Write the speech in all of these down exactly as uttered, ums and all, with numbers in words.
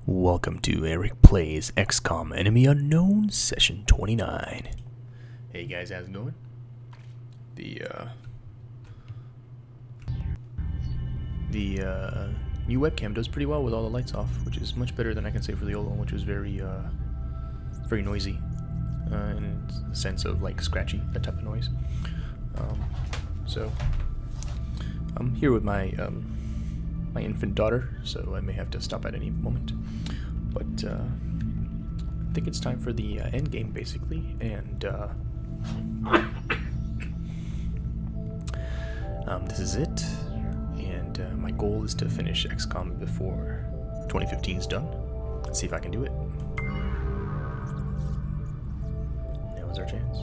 Welcome to Eric Plays X COM Enemy Unknown Session twenty-nine. Hey guys, how's it going? The uh The uh new webcam does pretty well with all the lights off, which is much better than I can say for the old one, which was very uh very noisy. Uh in the sense of like scratchy, that type of noise. Um so I'm here with my um my infant daughter, so I may have to stop at any moment. But uh, I think it's time for the uh, end game, basically, and uh, um, this is it. And uh, my goal is to finish X COM before twenty fifteen is done. Let's see if I can do it. Now is our chance.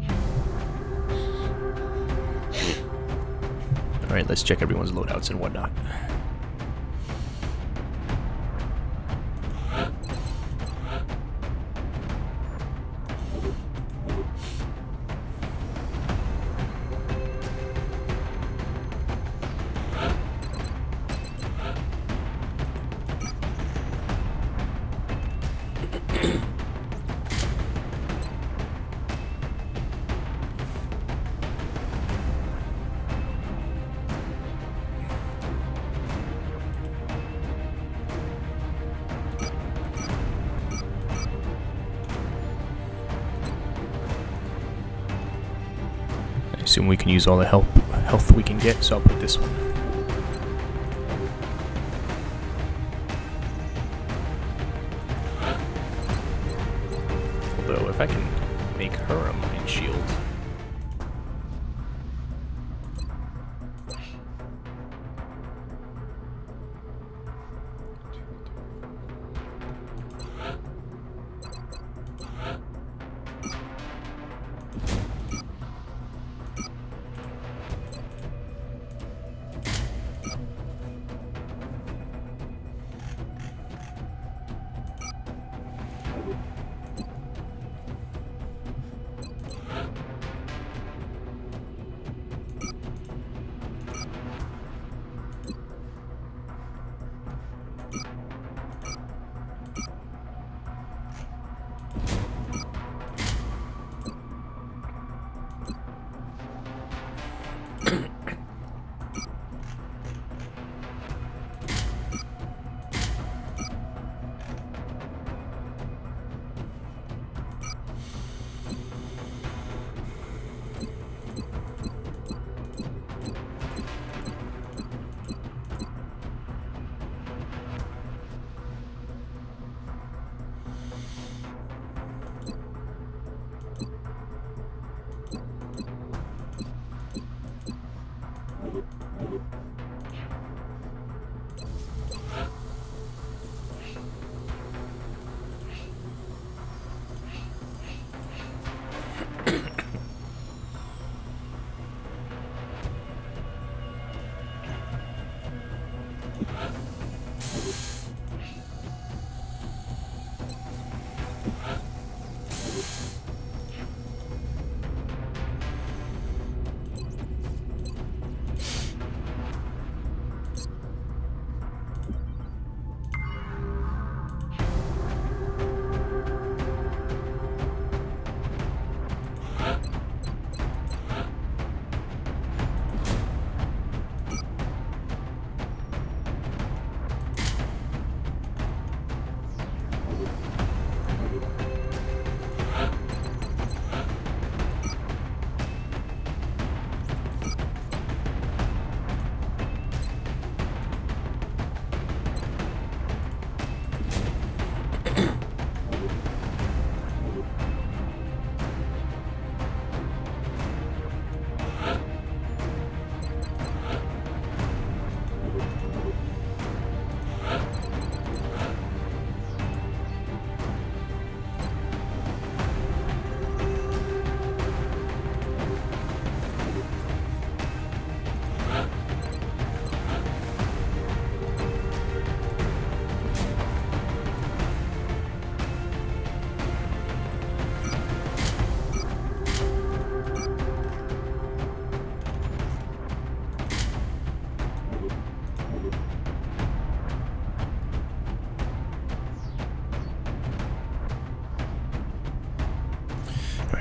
All right, let's check everyone's loadouts and whatnot. I assume we can use all the help health we can get, so I'll put this one. Although if I can make her a mind shield.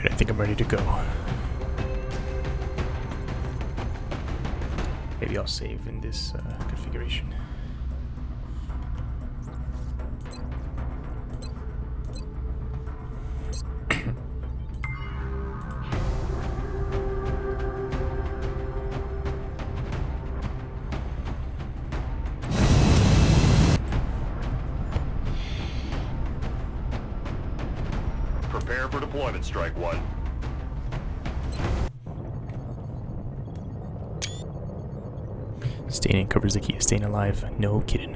Alright, I think I'm ready to go. Maybe I'll save in this uh, configuration. Prepare for deployment, Strike One. Staying in covers the key to staying alive. No kidding.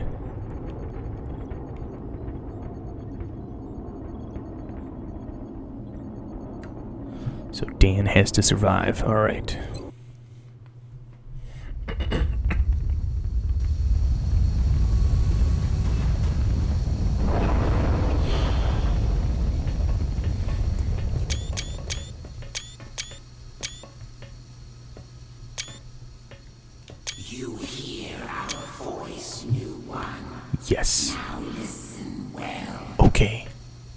So Dan has to survive. Alright. You hear our voice, new one. Yes. Now listen well. Okay.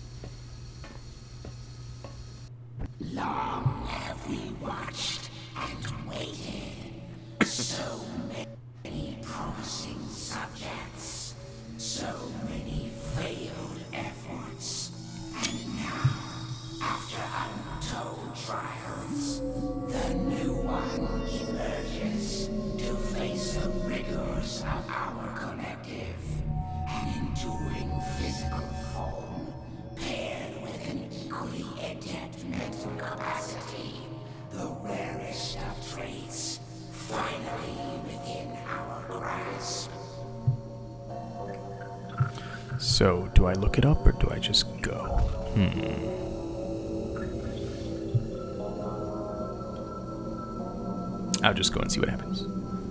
Long have we watched and waited. So many promising subjects. So many failed efforts. And now, after untold trials, the new one emerges to face the rigors of our collective. An enduring physical form, paired with an equally adept mental capacity. The rarest of traits, finally within our grasp. So, do I look it up or do I just go? Hmm. I'll just go and see what happens.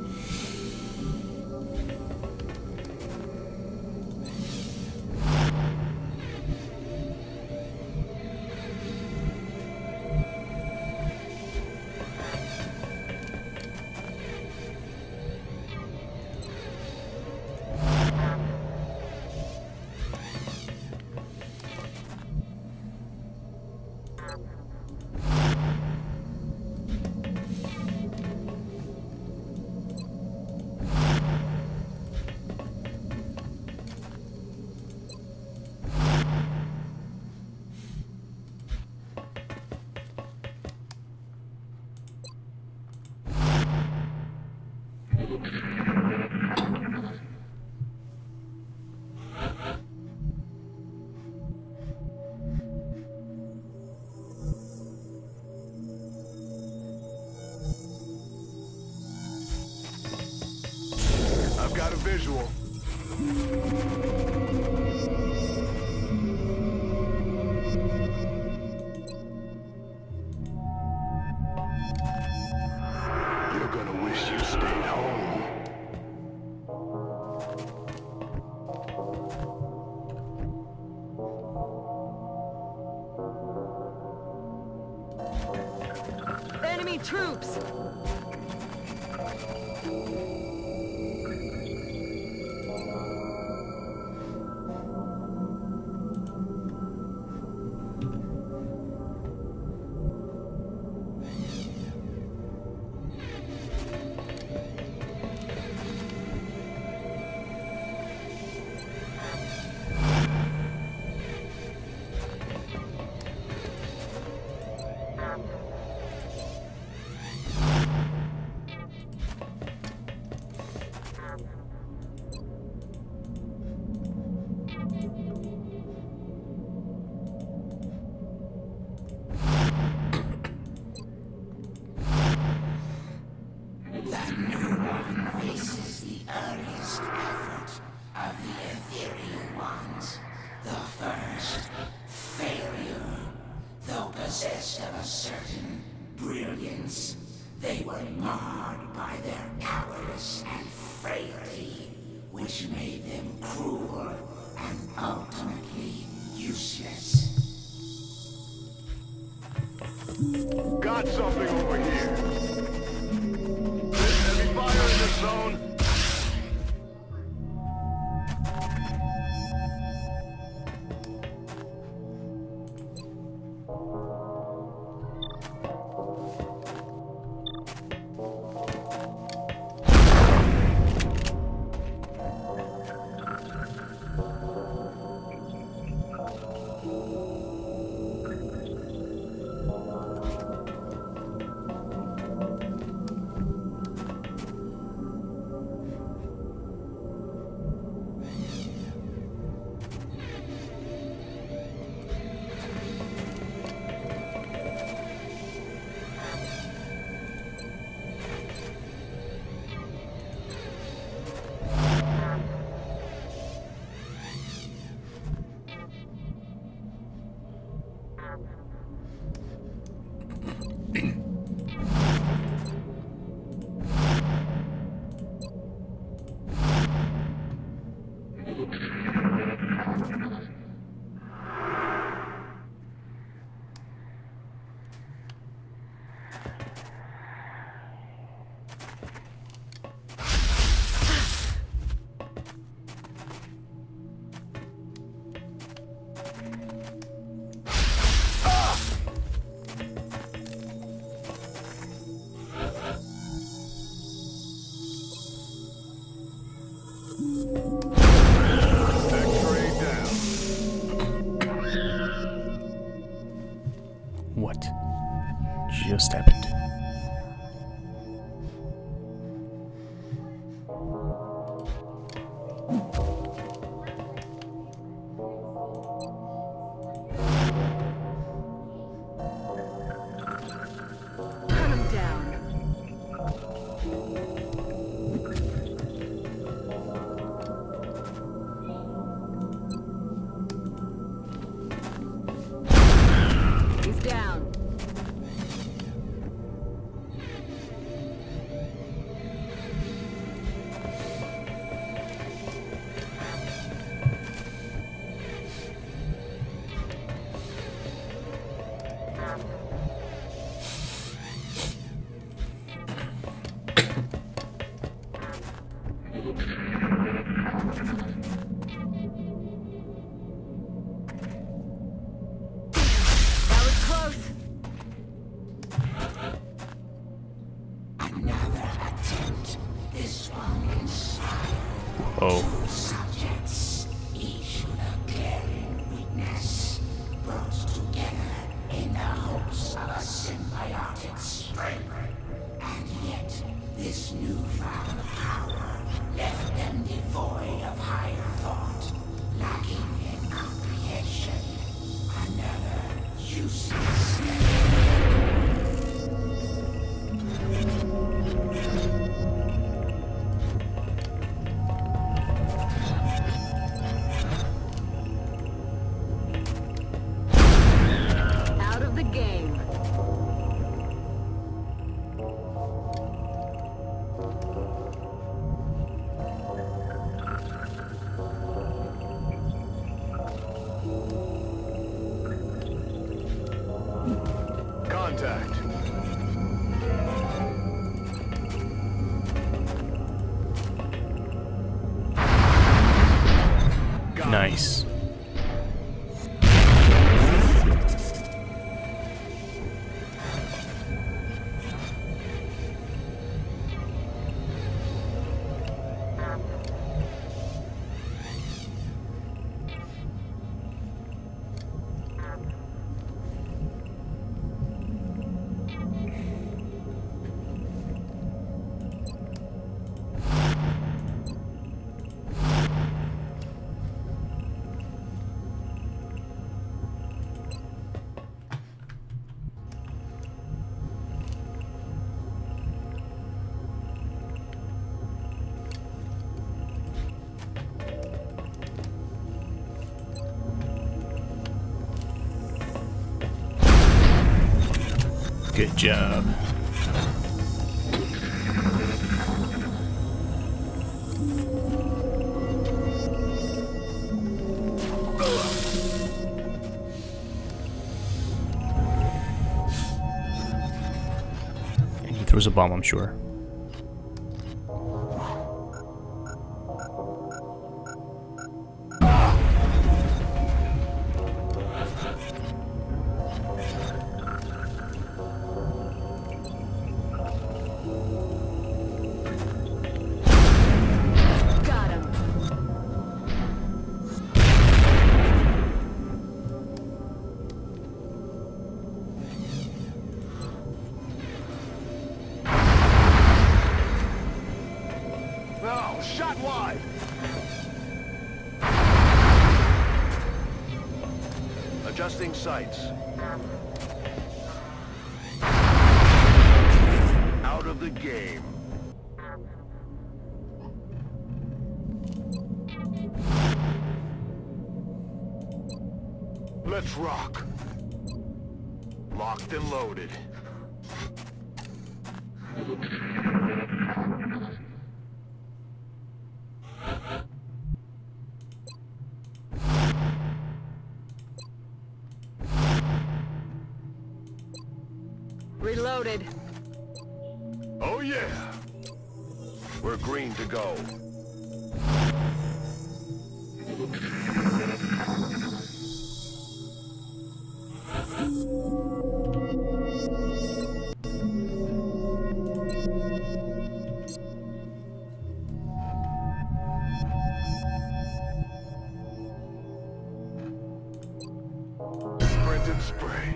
I've got a visual. You're gonna wish you stayed home. Enemy troops! The new one faces the earliest effort of the ethereal ones. The first, failure. Though possessed of a certain brilliance, they were marred by their cowardice and frailty, which made them cruel and ultimately useless. Got something over here. There's heavy fire in this zone. X-ray down. What just happened? Hunt him down. He's down. That was close. Another attempt. This one in style. Oh, Subjects, each with a glaring weakness, brought together in the hopes of a symbiotic strength. And yet, this newfound power left them devoid of higher thought, lacking in comprehension. Another useless Out of the game. Contact. Got him. nice. Good job. And he throws a bomb, I'm sure. Got him. Oh, shot wide. Adjusting sights. Out of the game. Let's rock. Locked and loaded. Reloaded. Oh yeah. We're green to go. bug spray.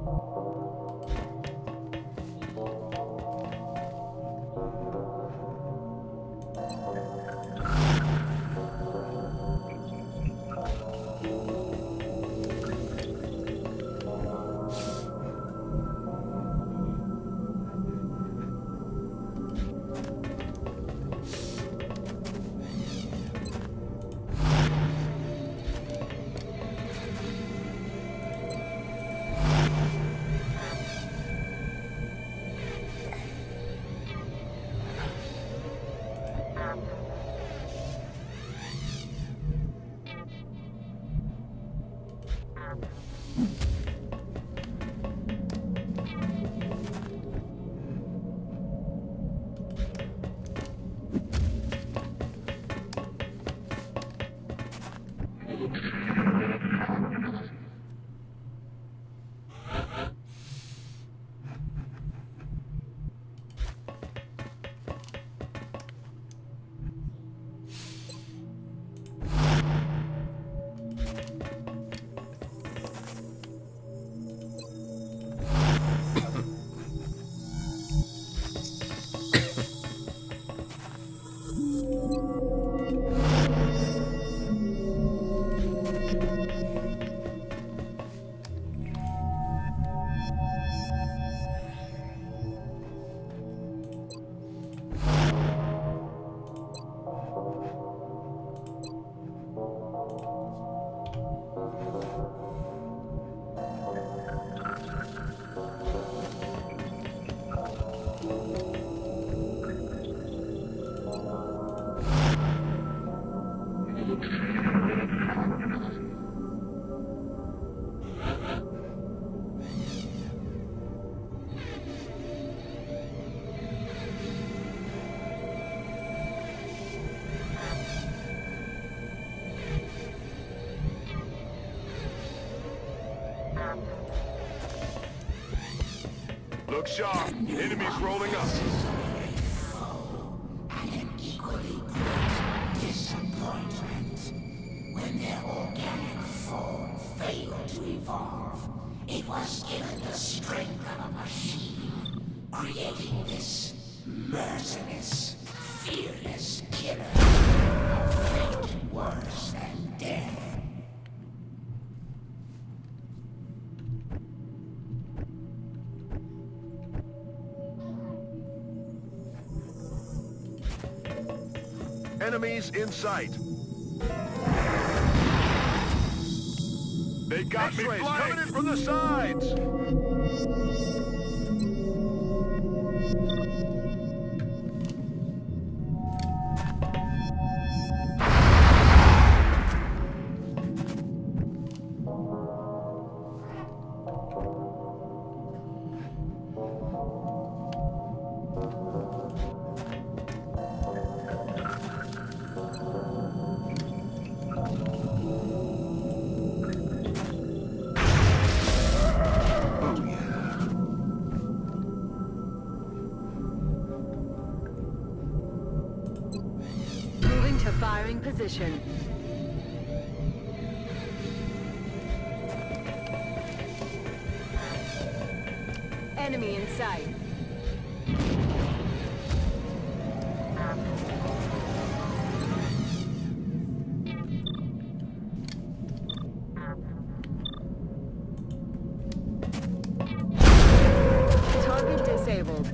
Look sharp. Enemies rolling up. And an equally great disappointment. When their organic form failed to evolve, it was given the strength of a machine, creating this merciless, fearless killer. A fate worse than death. Enemies in sight. They got me flanked. Coming in from the sides. Firing position. Enemy in sight. Target disabled.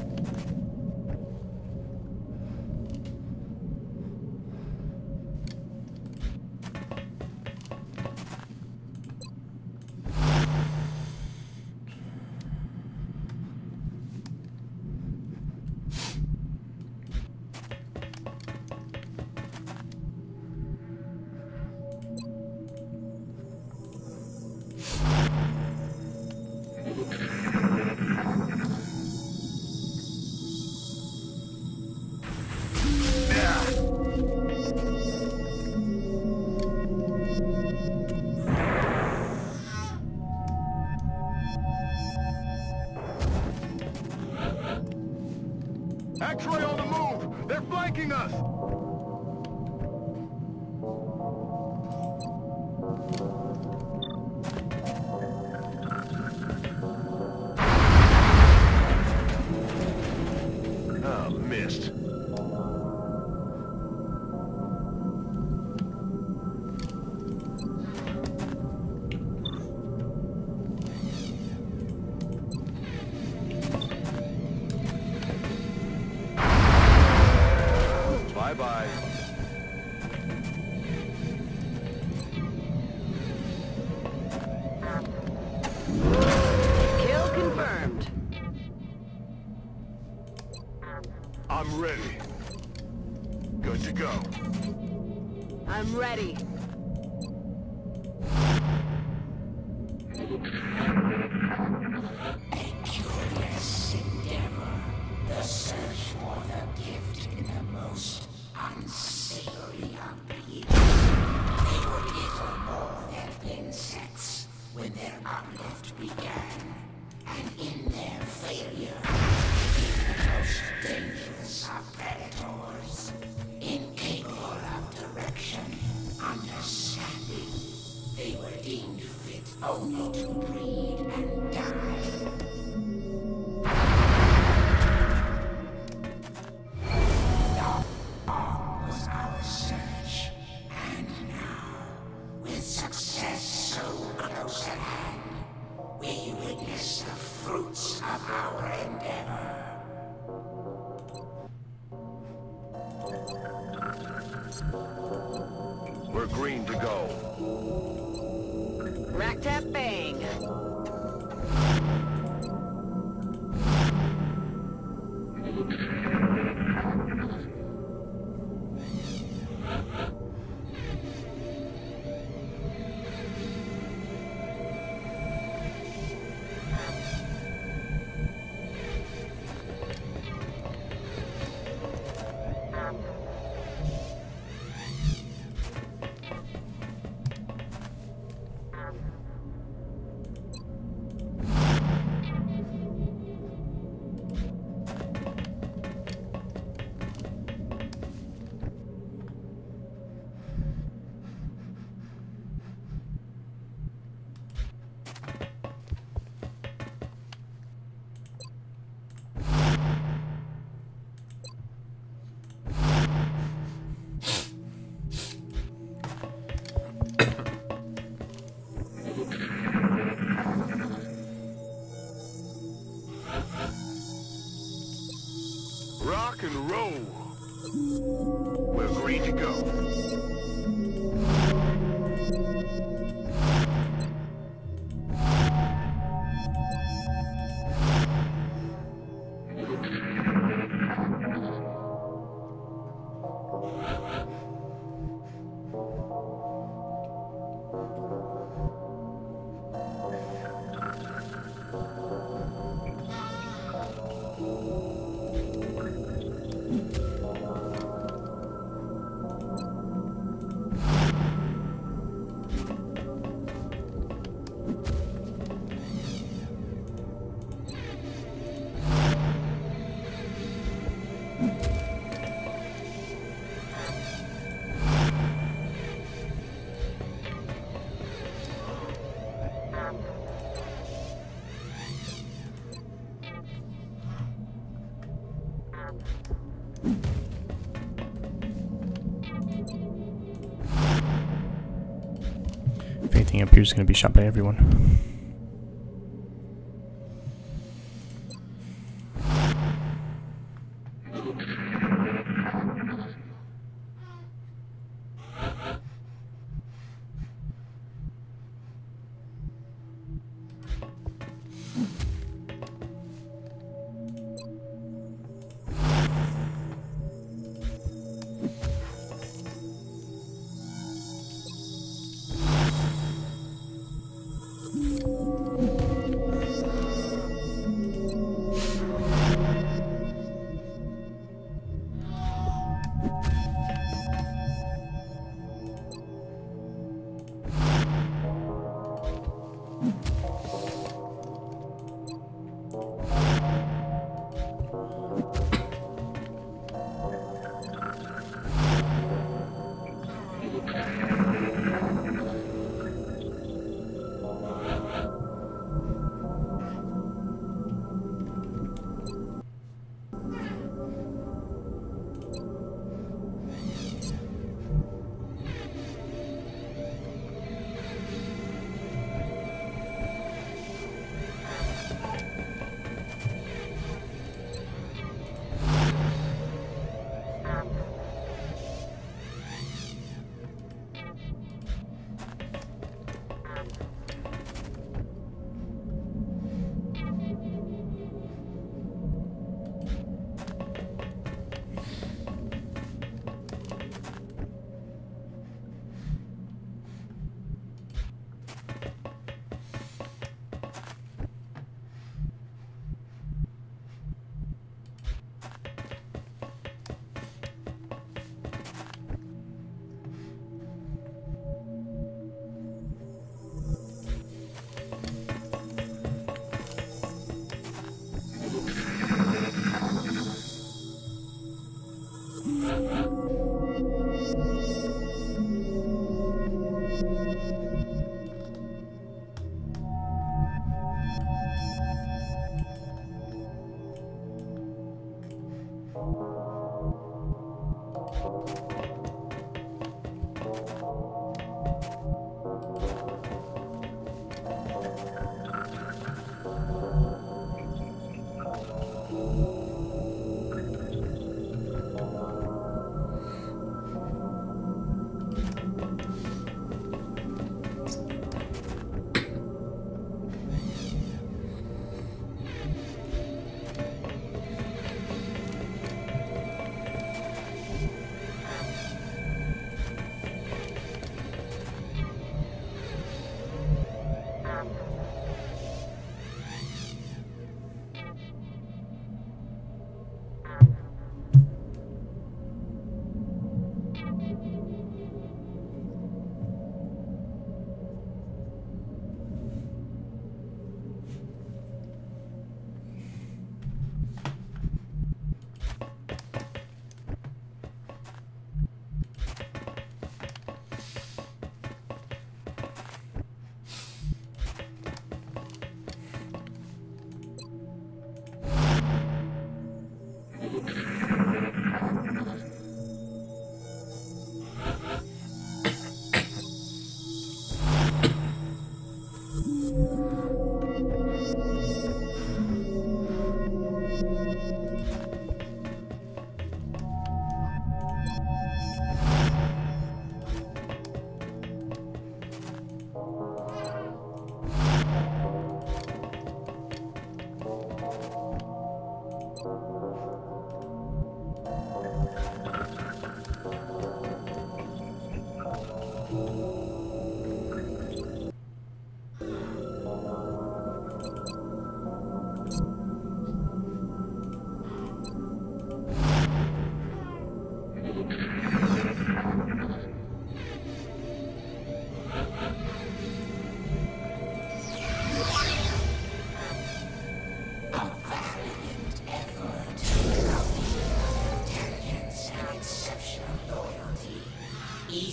X-ray on the move! They're flanking us! I'm ready. A curious endeavor. The search for the gift in the most unsavory of beings. They were little more than insects when their uplift began. And in their failure, the most dangerous of predators, incapable of direction, understanding, they were deemed fit only to breed and die. Long was our search, and now, with success so close at hand, we witness the fruits of our endeavor. We're green to go. Rack tap bang. Rock and roll. We're green to go. If anything up here is going to be shot by everyone.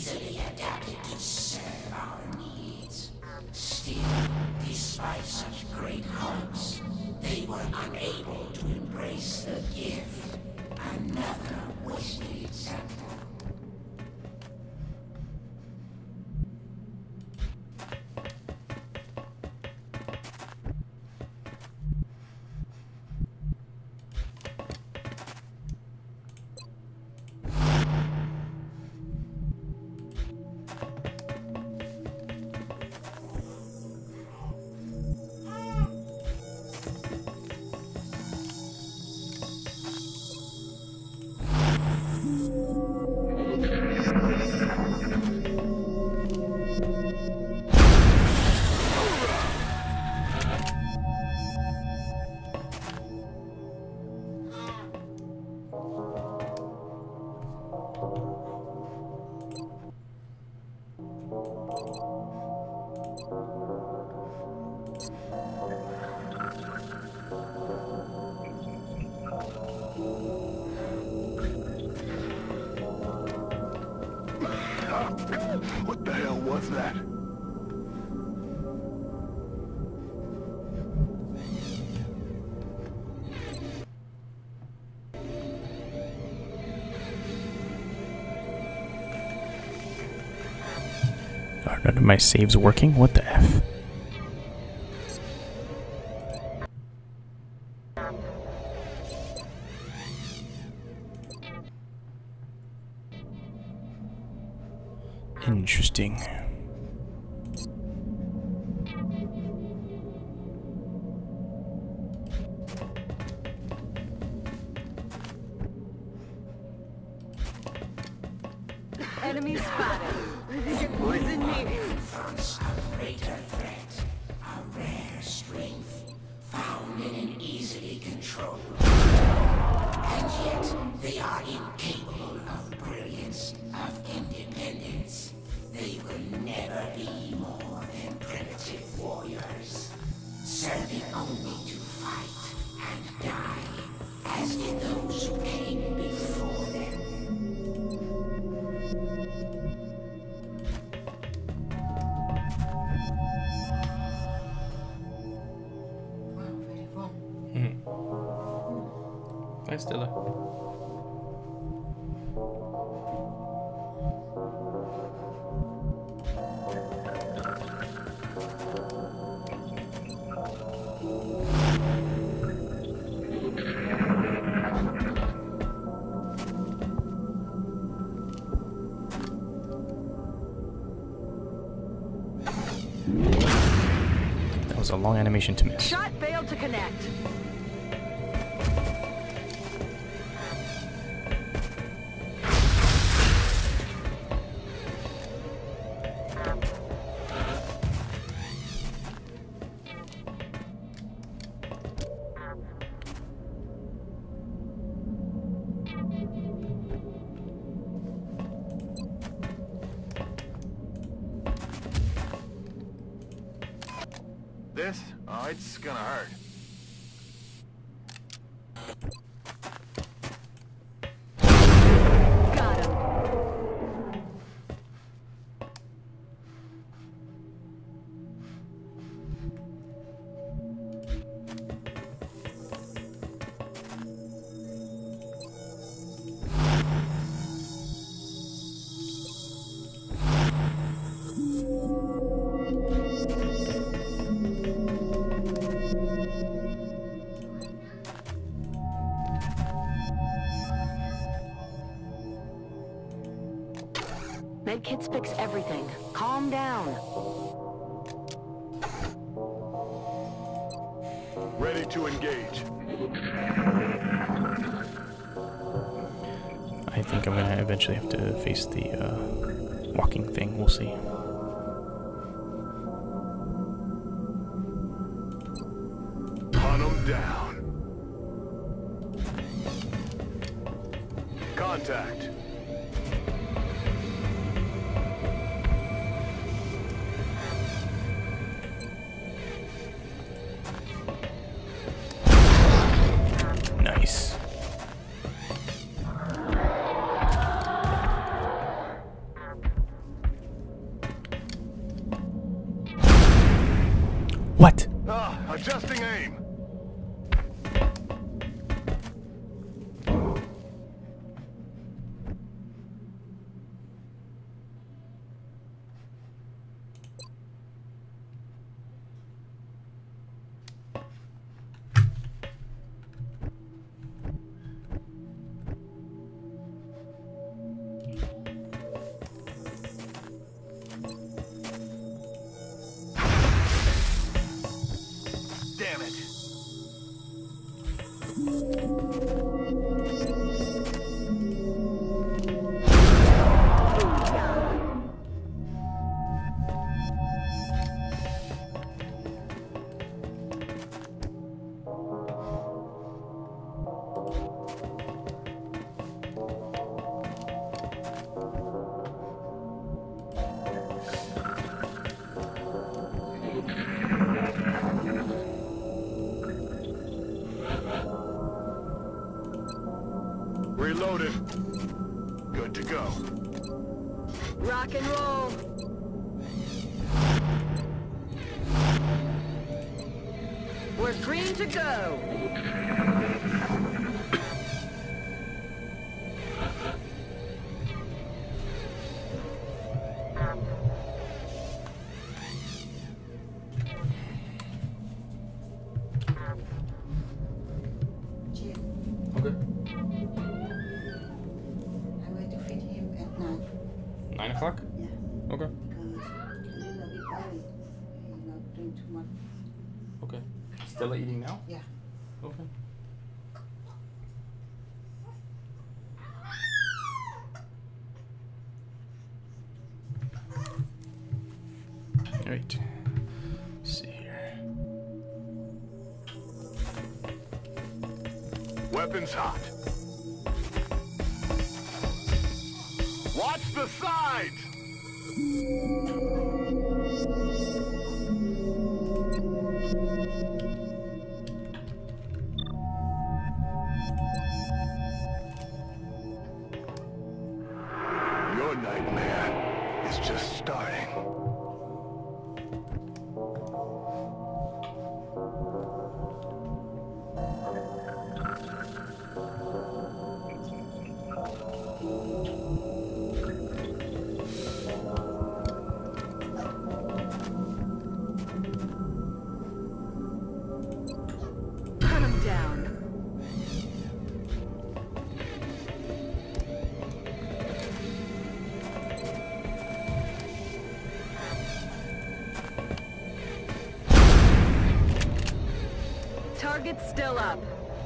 easily adapted to serve our needs. Still, despite such great hopes, they were unable to embrace the gift. Another wasted example. What the hell was that? Are none of my saves working? What the F? Interesting. Enemy spotted. It poisoned me. Confronts a greater threat, a rare strength found in an easily controlled world. And yet, they are incapable of brilliance, of independence. They will never be more than primitive warriors, serving only to fight and die, as did those who came before them. Hi, Stella. That was a long animation to miss. Shot failed to connect. This? Oh, it's gonna hurt. Got him. Medkits fix everything. Calm down. Ready to engage. I think I'm gonna eventually have to face the uh, walking thing. We'll see. Hunt 'em down. Contact. Nice. What? Ah, adjusting aim. Damn it. Reloaded. Good to go. Rock and roll. We're green to go. Okay. I'm going to feed him at night. Nine o'clock? Yeah, Okay. because he's a little bit early. He's not doing too much. Okay. Stella eating now? Yeah. Okay. Alright. Let's see here. Weapons hot. Watch the sides! Your nightmare is just starting. Hunt him down. Target's still up.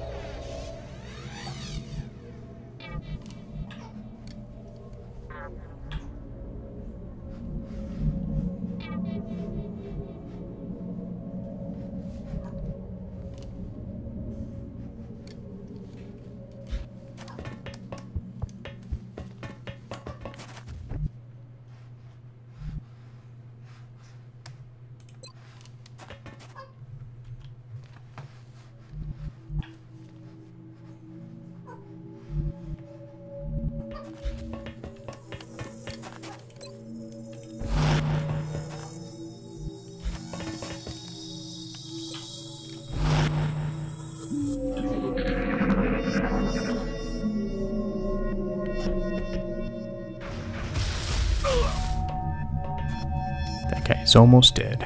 That guy is almost dead.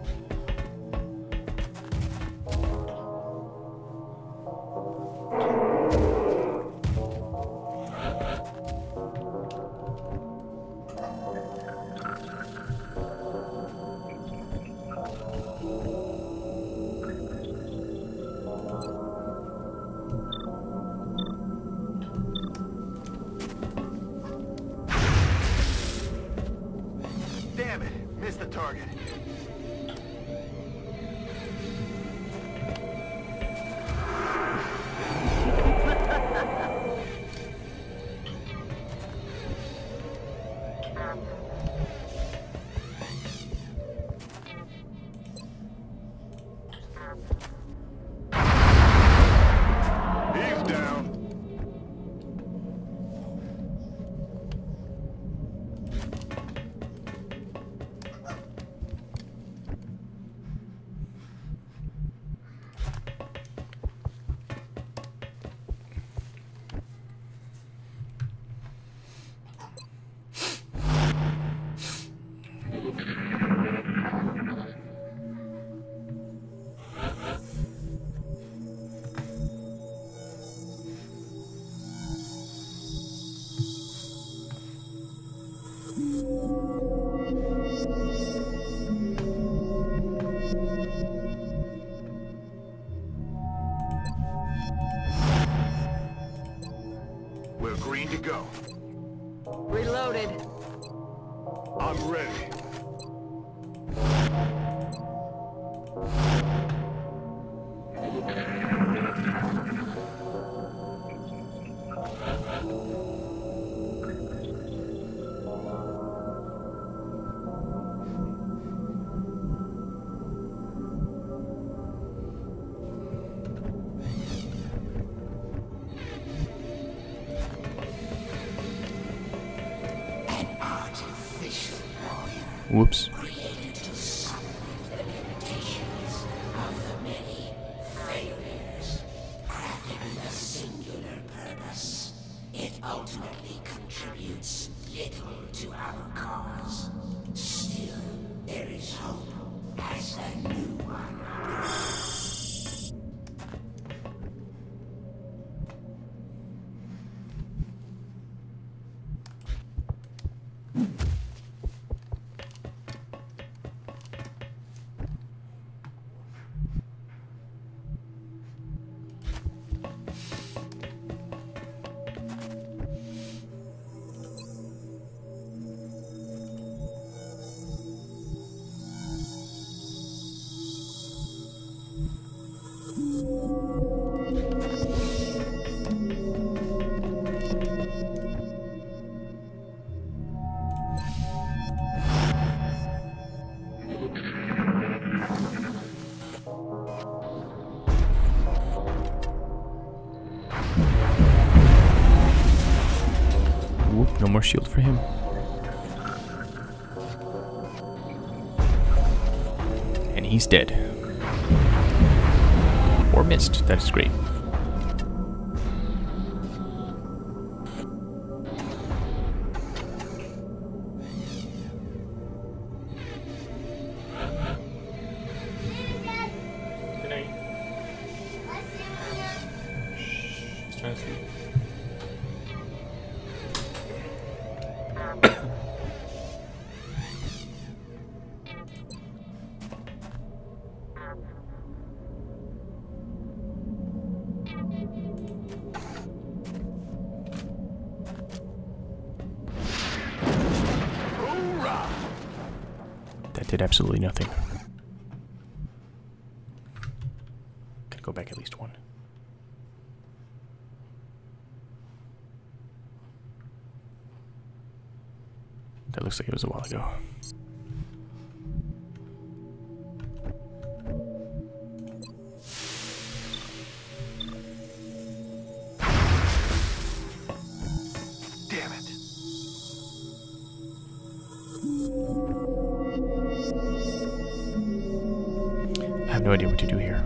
Damn it, missed the target. He's down. to go. Reloaded. I'm ready. Whoops. Created to supplement the limitations of the many failures. Crafted with a singular purpose, it ultimately contributes little to our cause. Still, there is hope as the new one grows. Whoop, no more shield for him. And he's dead. Or missed, that is great. Good night. Shh, he's trying to sleep. That did absolutely nothing. Gotta go back at least one. That looks like it was a while ago. Damn it. I have no idea what to do here.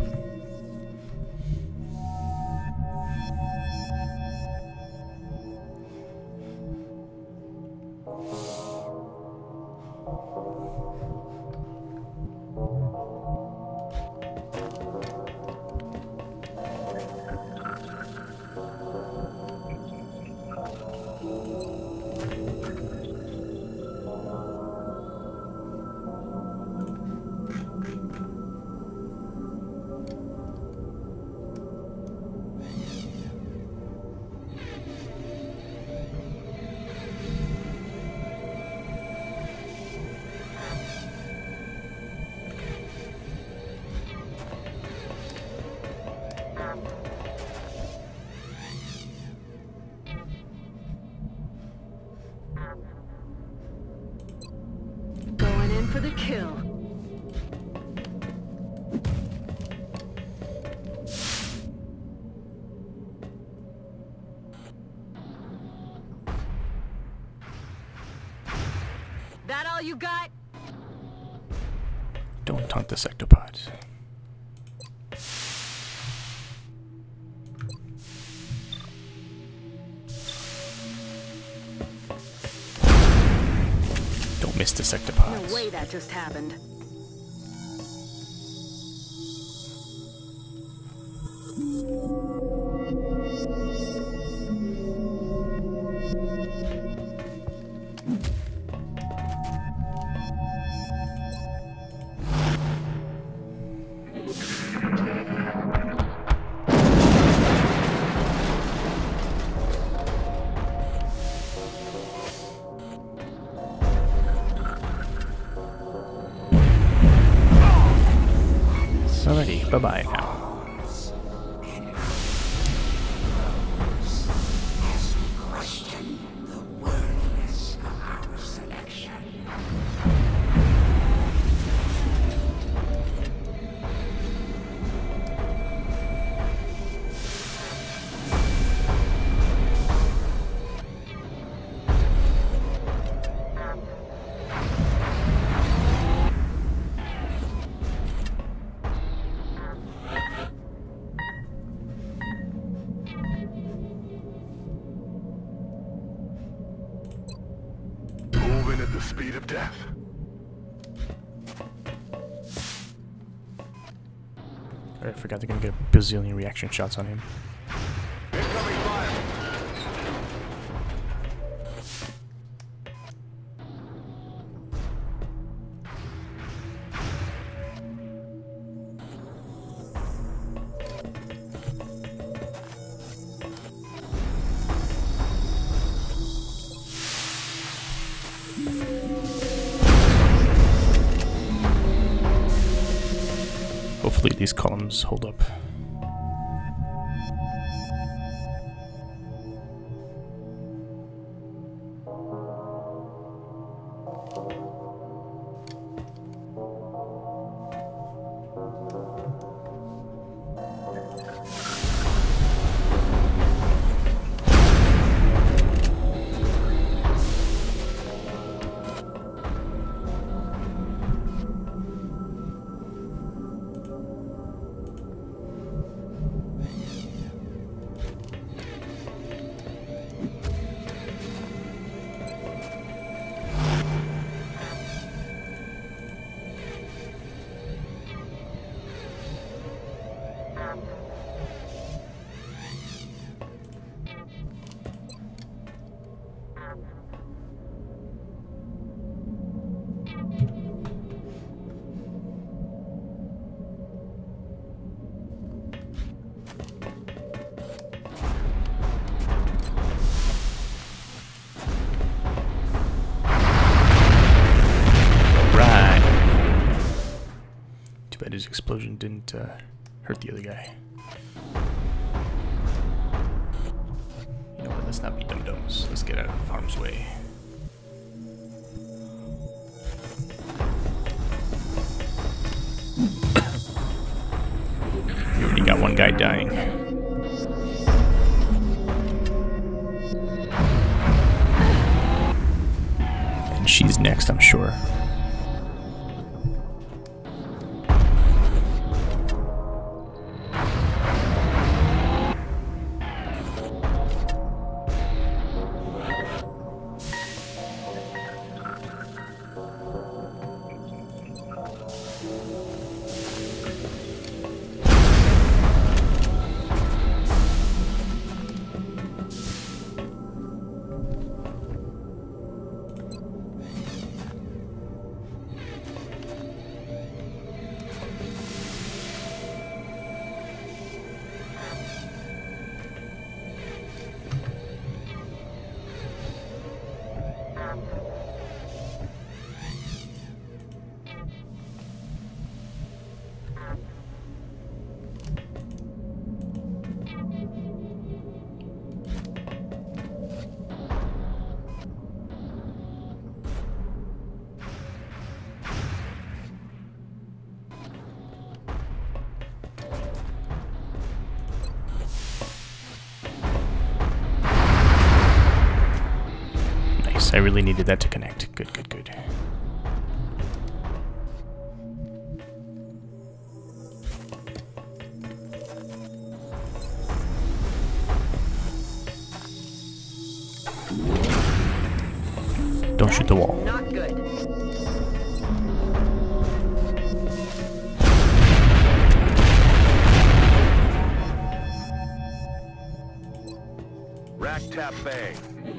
Going in for the kill. That all you got? Don't taunt the sectopods. Don't miss the sectopods. No way that just happened. Alrighty, bye-bye now. As we question the worthiness of our selection. Moving at the speed of death. I forgot they're gonna get a bazillion reaction shots on him. Incoming fire. Hopefully these columns hold up. But his explosion didn't uh, hurt the other guy. You know what, let's not be dum-dums. Let's get out of harm's way. We already got one guy dying. And she's next, I'm sure. I really needed that to connect. Good, good, good. Don't shoot the wall. Not good. Rack tap bang.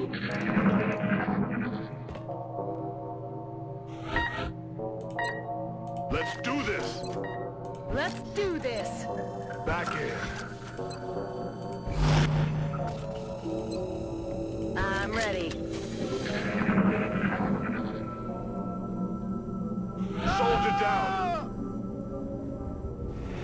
Let's do this. Let's do this. Back in. I'm ready. Soldier down.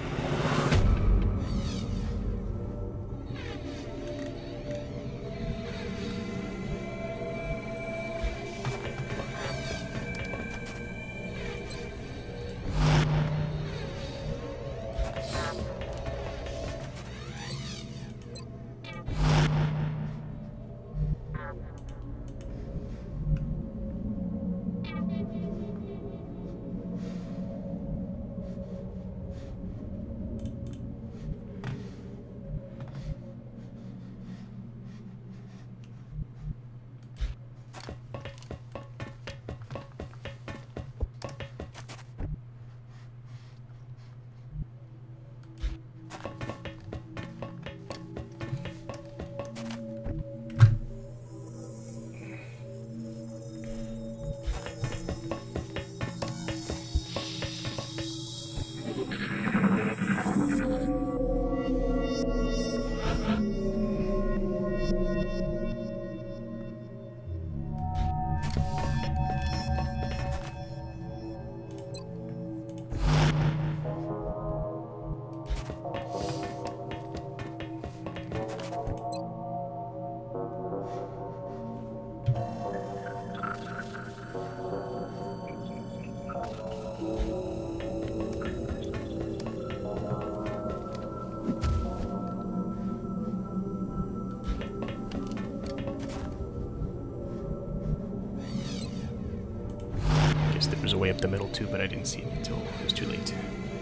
there's a way up the middle too, but I didn't see it until it was too late.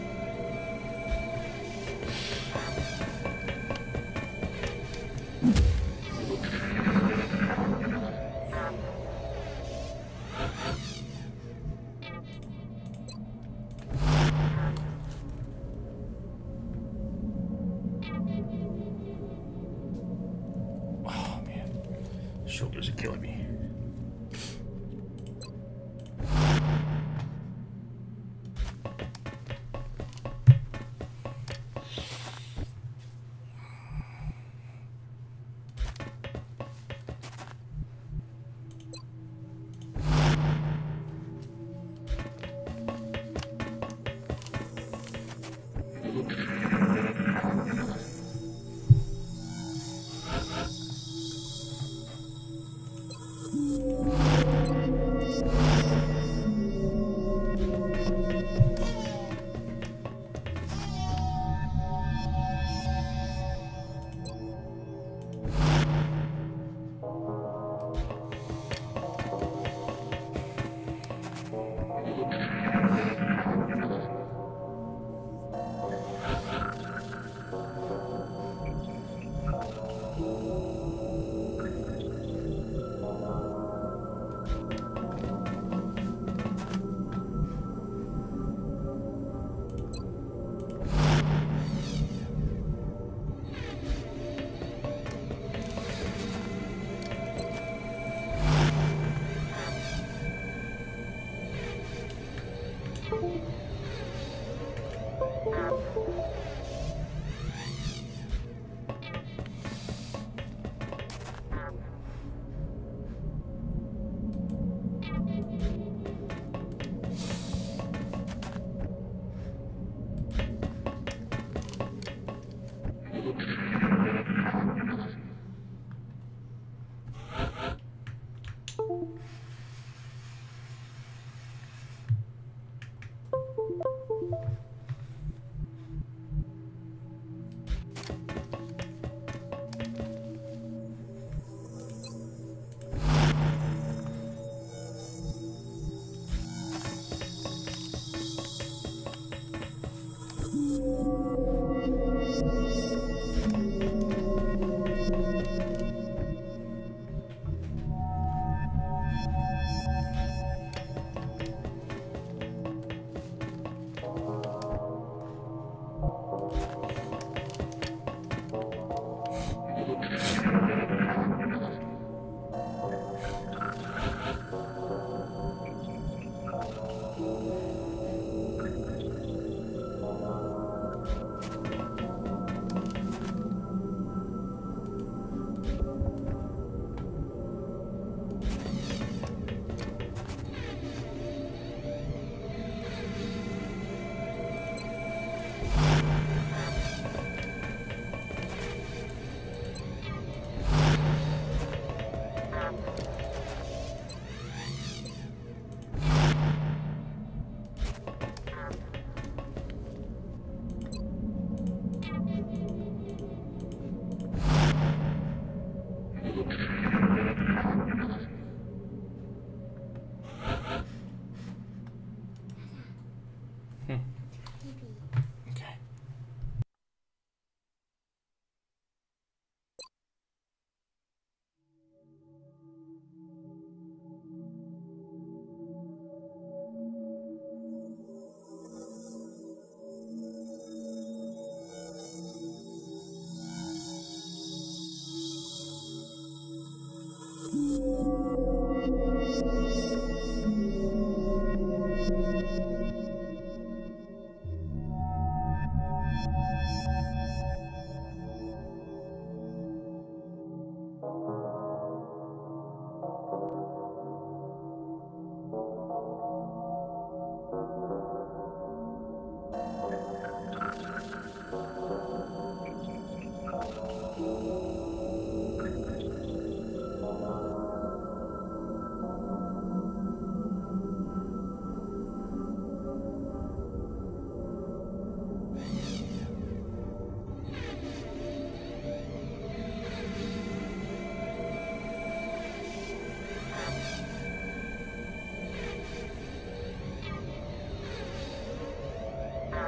Oh man, shoulders are killing me.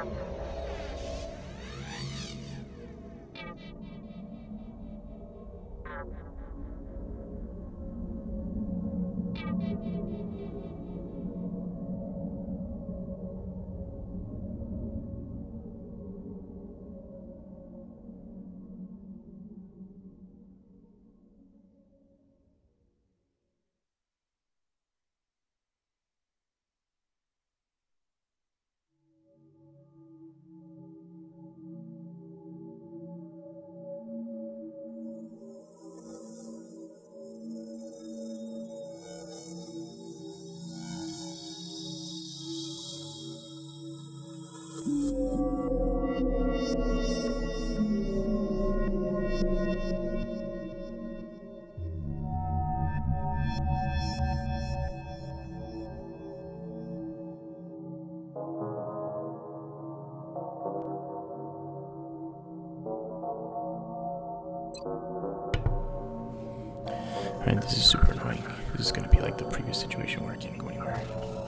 Alright, this is super annoying. This is gonna be like the previous situation where I can't go anywhere.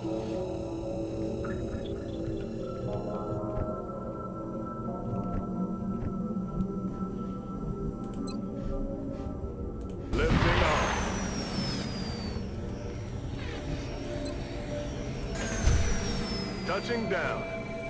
Lifting off. Touching down.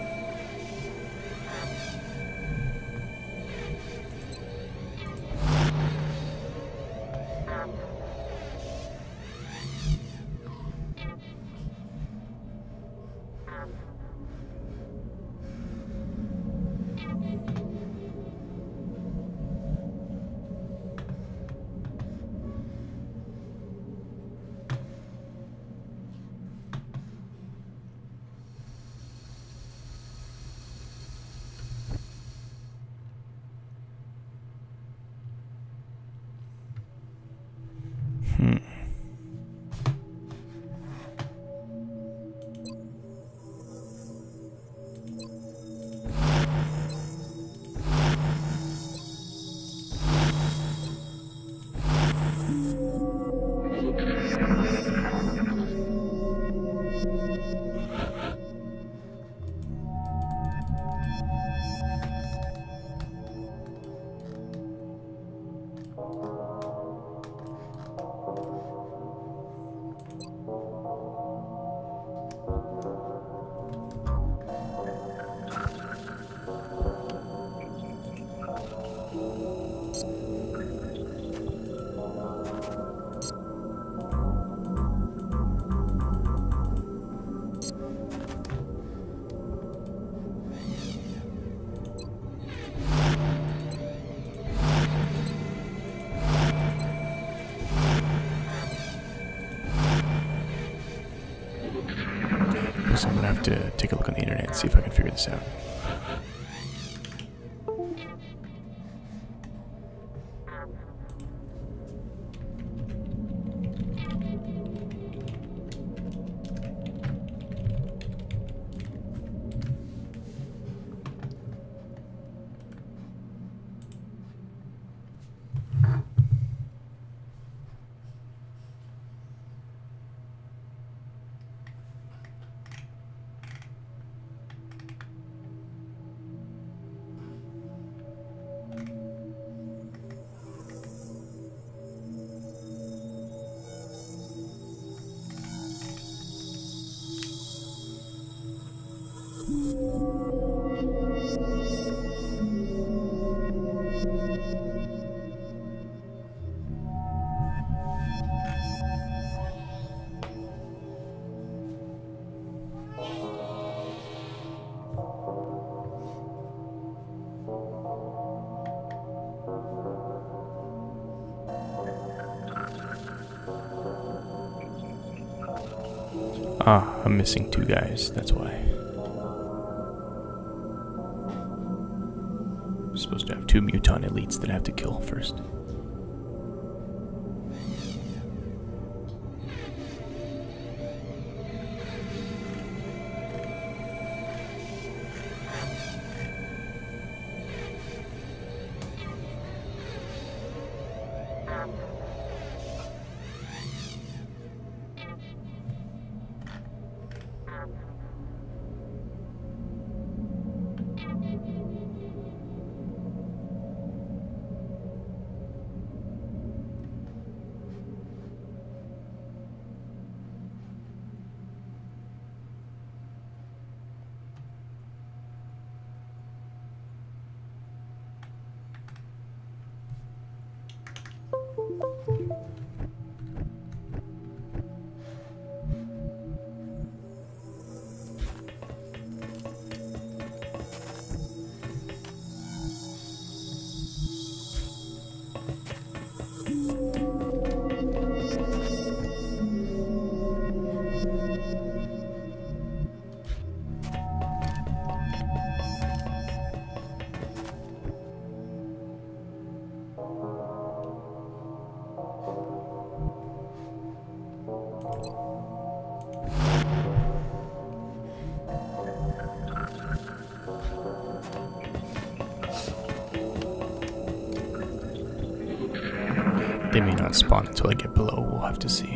Hmm. So I'm gonna have to take a look on the internet and see if I can figure this out. Ah, I'm missing two guys, that's why. I'm supposed to have two mutant elites that I have to kill first. They may not spawn until I get below, we'll have to see.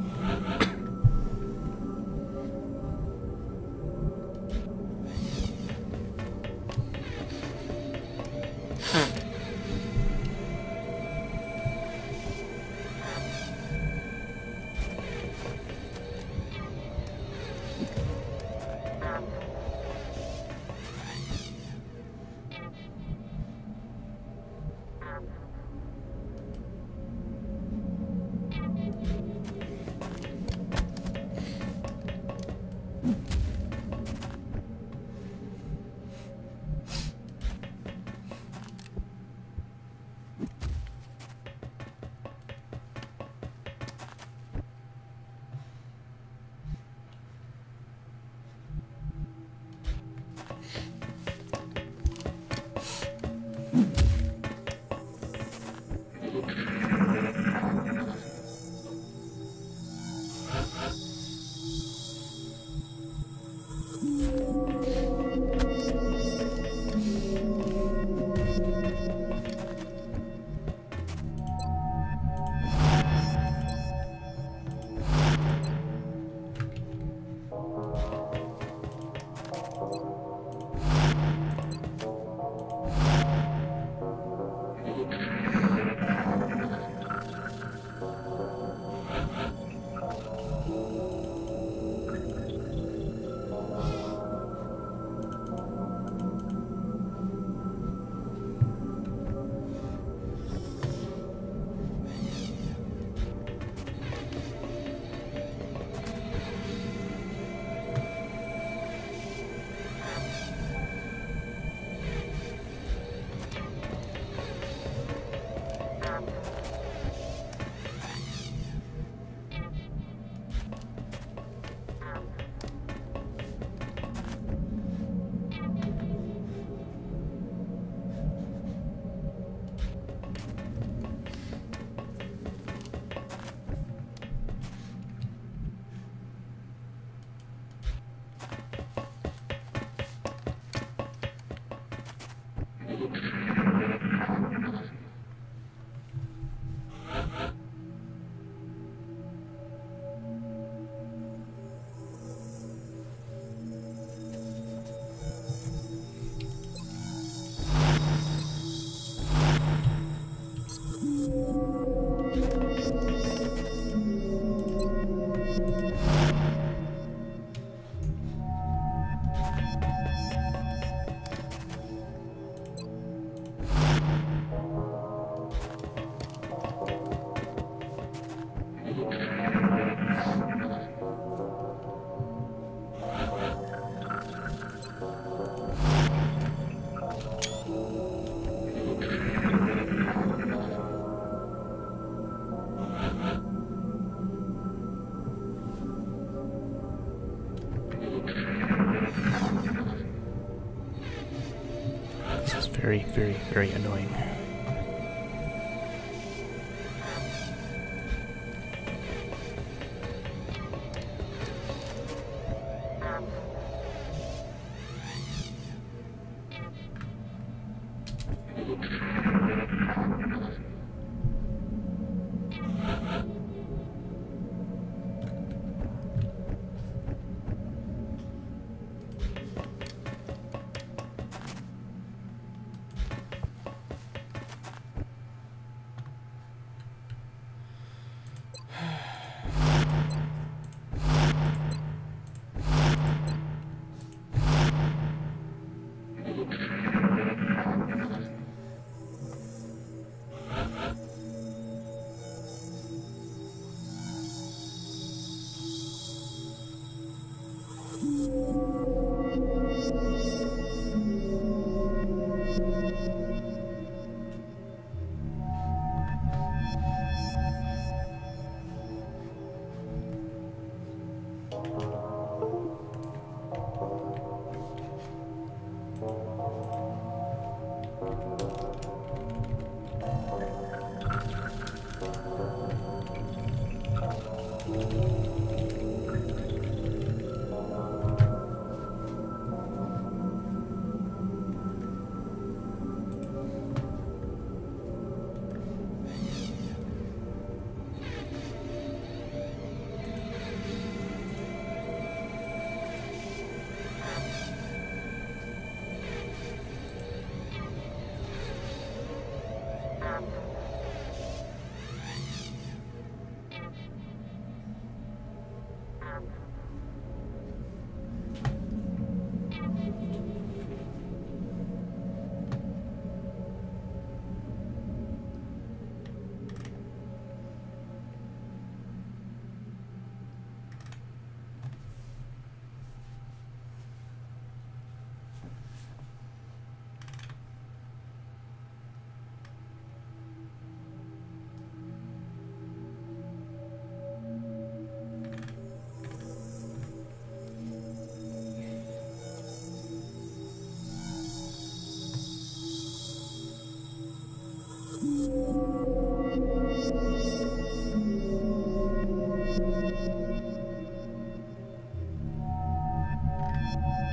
Very, very, very annoying.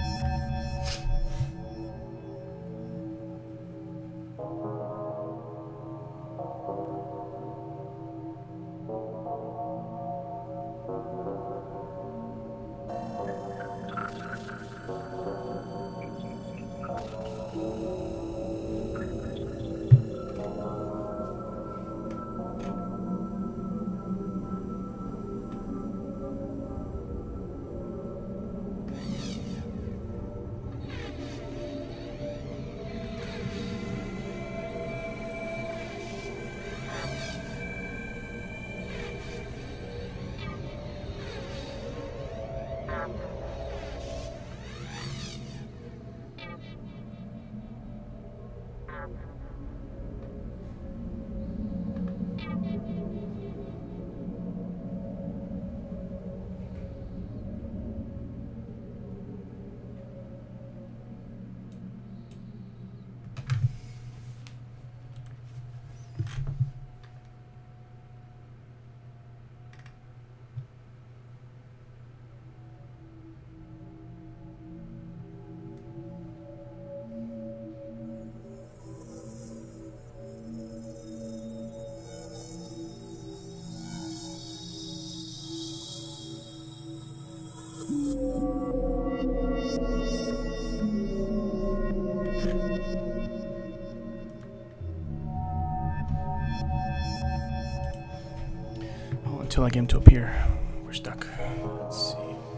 Until I get him to appear. We're stuck. Let's see.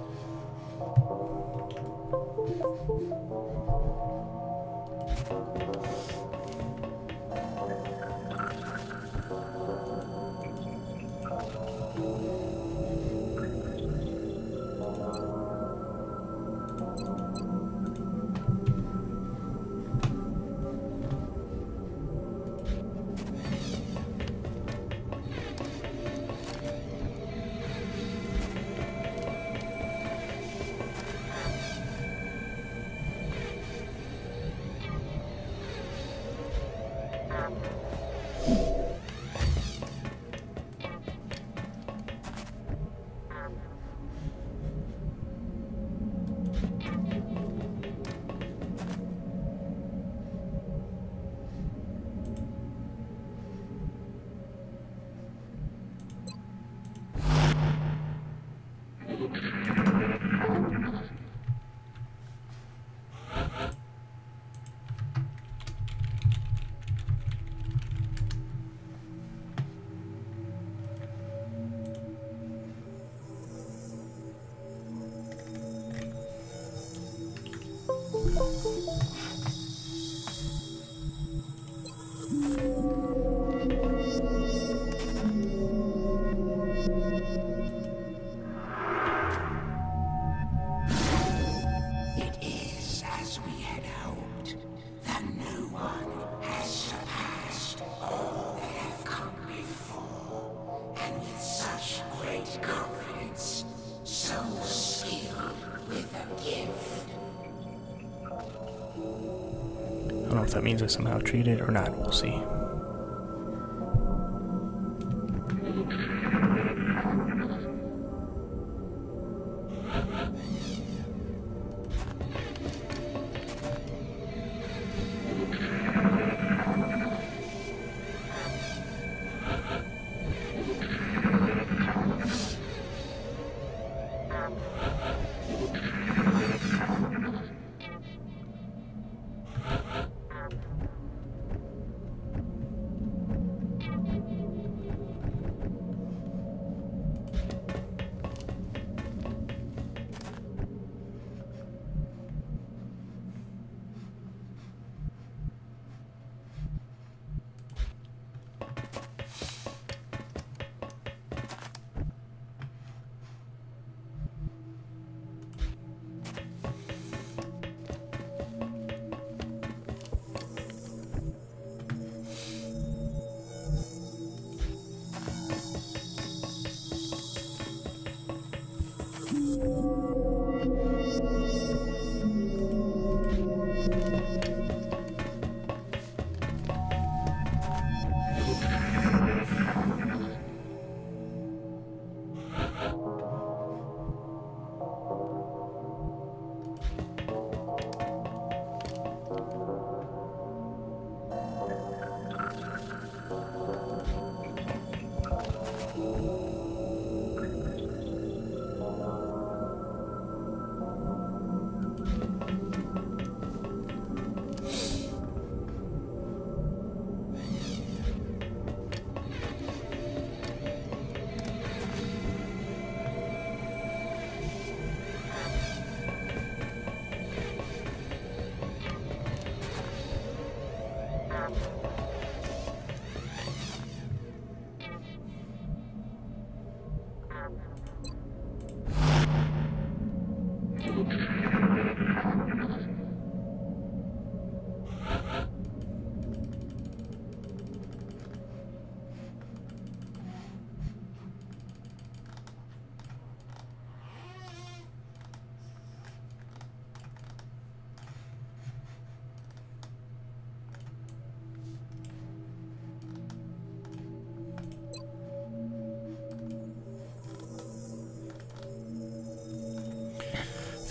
I don't know if that means I somehow treat it or not. We'll see.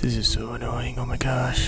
This is so annoying, oh my gosh.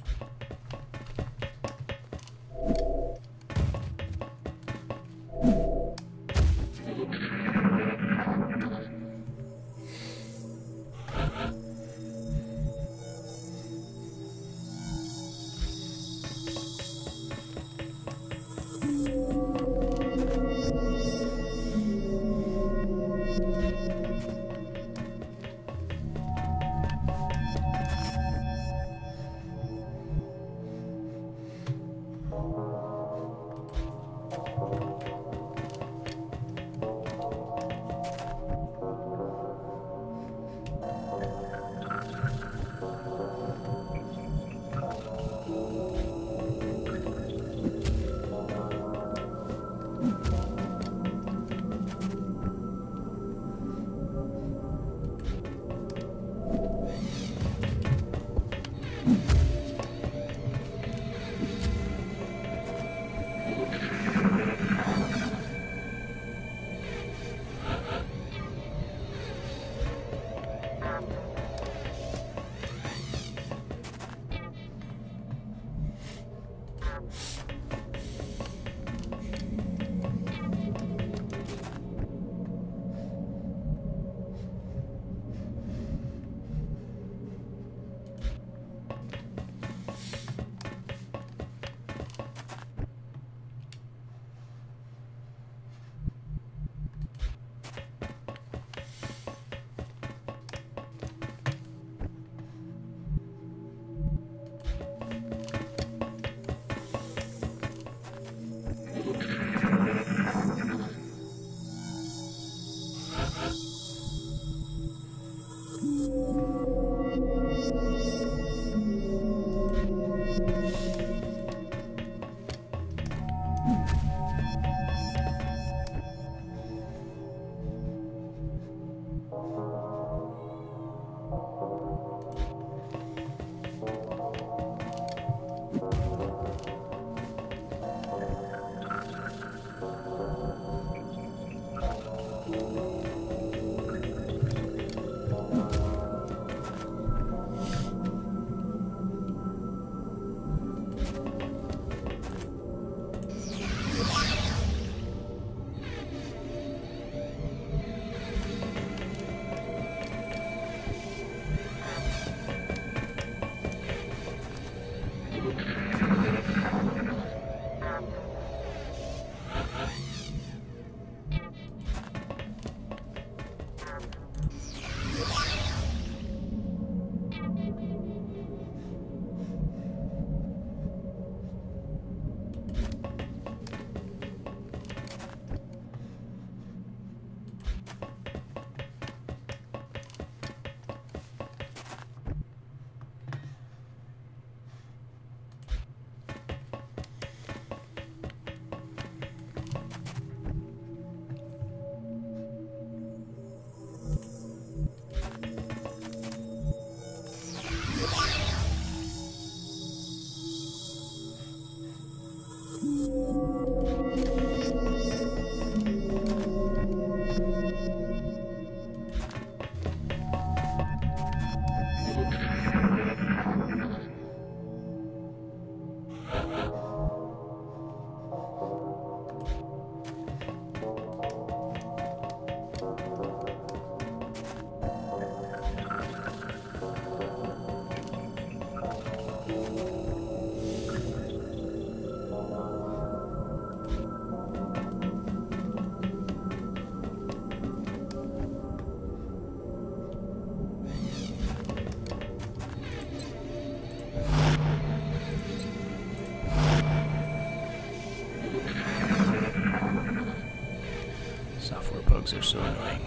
bugs are so annoying.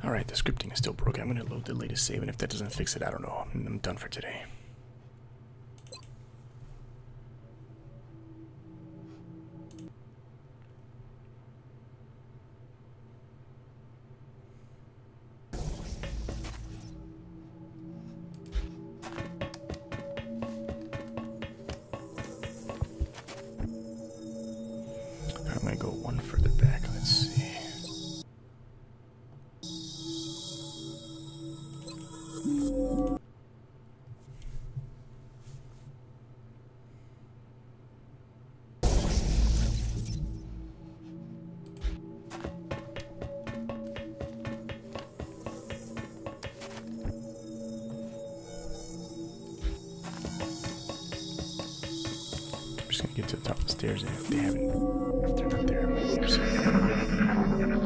Alright, the scripting is still broken. I'm gonna load the latest save, and if that doesn't fix it, I don't know. I'm done for today. I'm gonna go one further back. Let's see. I'm just gonna get to the top of the stairs, and if they haven't, if they're not there, I'm gonna be upset.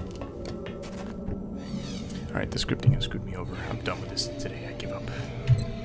Alright, the scripting has screwed me over. I'm done with this today. I give up.